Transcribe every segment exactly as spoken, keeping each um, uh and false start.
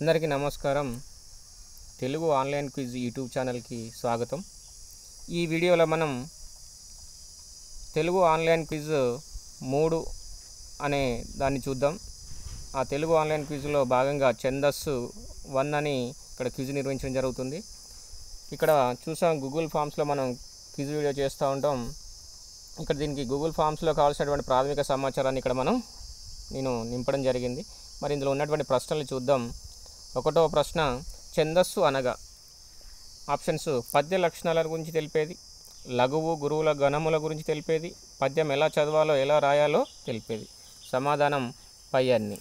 అందరికీ నమస్కారం. Telugu online quiz YouTube ఛానల్కి స్వాగతం. ఈ వీడియోలో మనం తెలుగు ఆన్లైన్ క్విజ్ మూడు అనే దాన్ని చూద్దాం. ఆ తెలుగు ఆన్లైన్ క్విజ్లో భాగంగా ఛందస్సు వన్ అని ఇక్కడ క్విజ్ నిర్వహించడం జరుగుతుంది. ఇక్కడ చూసాం గూగుల్ ఫామ్స్లో మనం క్విజ్ వీడియో చేస్తూ ఉంటాం. ఇక్కడ దీనికి గూగుల్ ఫామ్స్లో కావాల్సినటువంటి ప్రాథమిక సమాచారాన్ని ఇక్కడ మనం నేను నింపడం జరిగింది. మరి ఇందులో ఉన్నటువంటి ప్రశ్నలు చూద్దాం. ఒకటో ప్రశ్న, ఛందస్సు అనగా ఆప్షన్స్ పద్య లక్షణాల గురించి తెలిపేది, లఘువు గురువుల గణముల గురించి తెలిపేది, పద్యం ఎలా చదవాలో ఎలా రాయాలో తెలిపేది. సమాధానం పై అన్ని.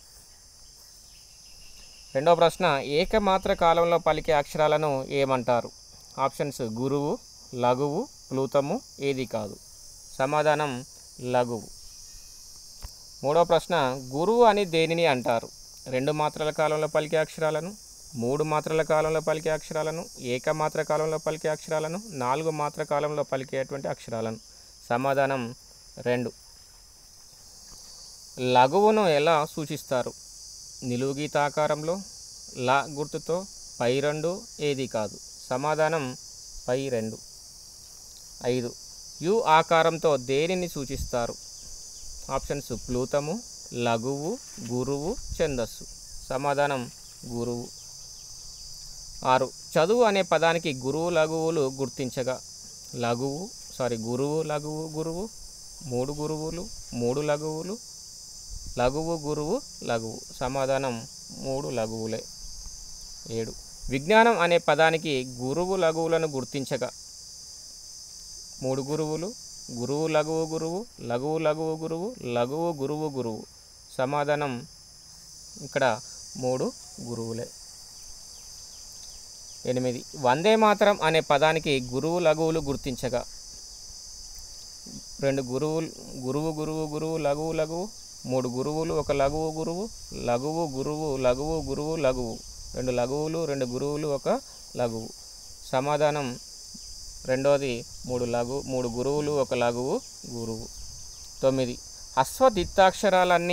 రెండవ ప్రశ్న, ఏకమాత్ర కాలంలో పలికే అక్షరాలను ఏమంటారు? ఆప్షన్స్ గురువు, లఘువు, ప్లూతము, ఏది కాదు. సమాధానం లఘువు. మూడవ ప్రశ్న, గురువు అని దేనిని అంటారు? రెండు మాత్రల కాలంలో పలికే అక్షరాలను, మూడు మాత్రల కాలంలో పలికే అక్షరాలను, ఏకమాత్ర కాలంలో పలికే అక్షరాలను, నాలుగు మాత్ర కాలంలో పలికేటువంటి అక్షరాలను. సమాధానం రెండు. లఘువును ఎలా సూచిస్తారు? నిలువు గీత ఆకారంలో, ల గుర్తుతో, పై రెండు, ఏది కాదు. సమాధానం పై రెండు. ఐదు. యు ఆకారంతో దేనిని సూచిస్తారు? ఆప్షన్స్ ప్లూతము, లఘువు, గురువు, ఛందస్సు. సమాధానం గురువు. ఆరు. చదువు అనే పదానికి గురువు లఘువులు గుర్తించగా. లఘువు సారీ గురువు లఘువు గురువు, మూడు గురువులు, మూడు లఘువులు, లఘువు గురువు లఘువు. సమాధానం మూడు లఘువులే. ఏడు. విజ్ఞానం అనే పదానికి గురువు లఘువులను గుర్తించగా. మూడు గురువులు, గురువు లఘువు గురువు, లఘువు లఘువు గురువు, లఘువు గురువు గురువు. సమాధానం ఇక్కడ మూడు గురువులే. ఎనిమిది. వందే మాతరం అనే పదానికి గురువు లఘువులు గుర్తించగా. రెండు గురువులు, గురువు గురువు గురువు లఘువు లఘువు, మూడు గురువులు, ఒక లఘువు గురువు, లఘువు గురువు లఘువు గురువు లఘువు, రెండు లఘువులు, రెండు గురువులు, ఒక లఘువు. సమాధానం రెండోది మూడు లఘు మూడు గురువులు, ఒక లఘువు గురువు. తొమ్మిది. అశ్వదిత్తాక్షరాలన్నీ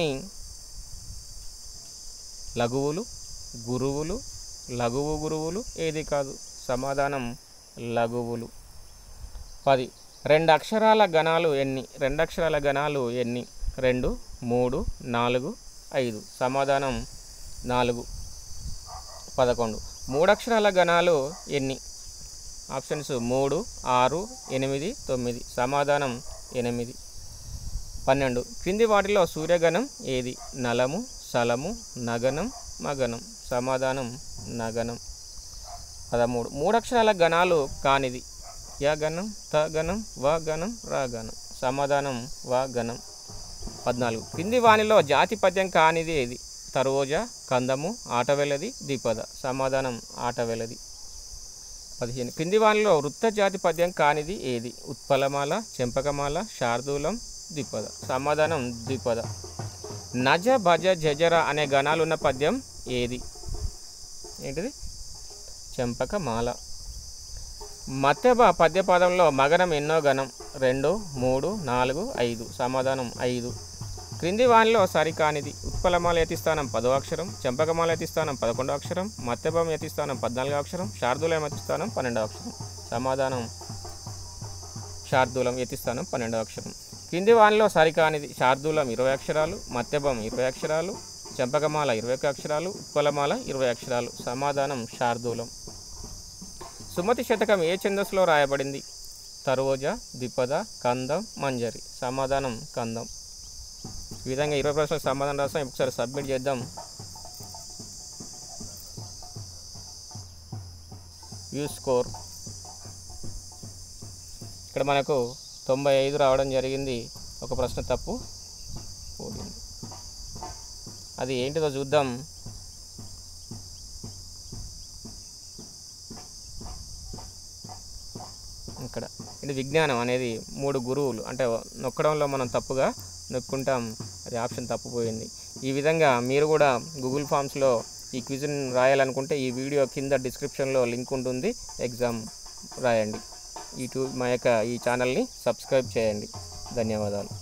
లఘువులు, గురువులు, లఘువు గురువులు, ఏది కాదు. సమాధానం లఘువులు. పది. రెండు అక్షరాల గణాలు ఎన్ని? రెండు అక్షరాల గణాలు ఎన్ని? రెండు, మూడు, నాలుగు, ఐదు. సమాధానం నాలుగు. పదకొండు. మూడక్షరాల గణాలు ఎన్ని? ఆప్షన్స్ మూడు, ఆరు, ఎనిమిది, తొమ్మిది. సమాధానం ఎనిమిది. పన్నెండు. క్రింది వాటిలో సూర్యగణం ఏది? నలము, సలము, నగనం, మగనం. సమాధానం నగనం. పదమూడు. మూడక్షరాల గణాలు కానిది. య గణం, త గణం, వ గణం, ర గణం. సమాధానం వ గణం. పద్నాలుగు. క్రింది వానిలో జాతి పద్యం కానిది ఏది? తరోజ, కందము, ఆటవెలది, ద్విపద. సమాధానం ఆటవెలది. పదిహేను. క్రింది వానిలో వృత్త జాతి పద్యం కానిది ఏది? ఉత్పలమాల, చెంపకమాల, శార్దూలం, ద్విపద. సమాధానం ద్విపద. నజ, భజ, జజర అనే గణాలున్న పద్యం ఏది? ఏంటిది? చెంపకమాల. మత్యభ పద్యపదంలో మగనం ఎన్నో గణం? రెండు, మూడు, నాలుగు, ఐదు. సమాధానం ఐదు. క్రింది వానిలో సరికానిది. ఉత్పలమాల యతిస్థానం పదో అక్షరం, చెంపకమాల యతిస్థానం పదకొండో అక్షరం, మత్యభం యతిస్థానం పద్నాలుగో అక్షరం, శార్దూలం యతిస్థానం పన్నెండవ అక్షరం. సమాధానం శార్దూలం యతిస్థానం పన్నెండవ అక్షరం. క్రింది వానిలో సరికానిది. శార్దూలం ఇరవై అక్షరాలు, మత్యభం ఇరవై అక్షరాలు, చెంపకమాల ఇరవై ఒక అక్షరాలు, ఉత్పలమాల ఇరవై అక్షరాలు. సమాధానం శార్దూలం. సుమతి శతకం ఏ ఛందస్సులో రాయబడింది? తరోజ, ద్విపద, కందం, మంజరి. సమాధానం కందం. ఈ విధంగా ఇరవై ప్రశ్నలకు సమాధానం రాస్తాం. ఒకసారి సబ్మిట్ చేద్దాం. View score. ఇక్కడ మనకు తొంభై ఐదు రావడం జరిగింది. ఒక ప్రశ్న తప్పు పోయింది. అది ఏంటిదో చూద్దాం. ఇక్కడ ఇది విజ్ఞానం అనేది మూడు గురువులు అంటే నొక్కడంలో మనం తప్పుగా నొక్కుంటాం. అది ఆప్షన్ తప్పుపోయింది. ఈ విధంగా మీరు కూడా గూగుల్ ఫామ్స్లో ఈ క్విజ్ని రాయాలనుకుంటే ఈ వీడియో కింద డిస్క్రిప్షన్లో లింక్ ఉంటుంది. ఎగ్జామ్ రాయండి. ఈ టూ మా యొక్క ఈ ఛానల్ని సబ్స్క్రైబ్ చేయండి. ధన్యవాదాలు.